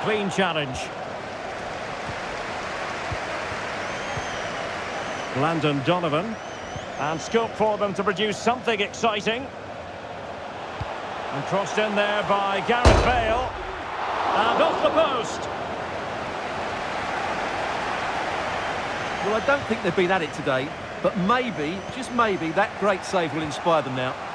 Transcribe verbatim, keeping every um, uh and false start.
clean challenge. Landon Donovan. And scope for them to produce something exciting. And crossed in there by Gareth Bale. And off the post. Well, I don't think they've been at it today, but maybe, just maybe, that great save will inspire them now.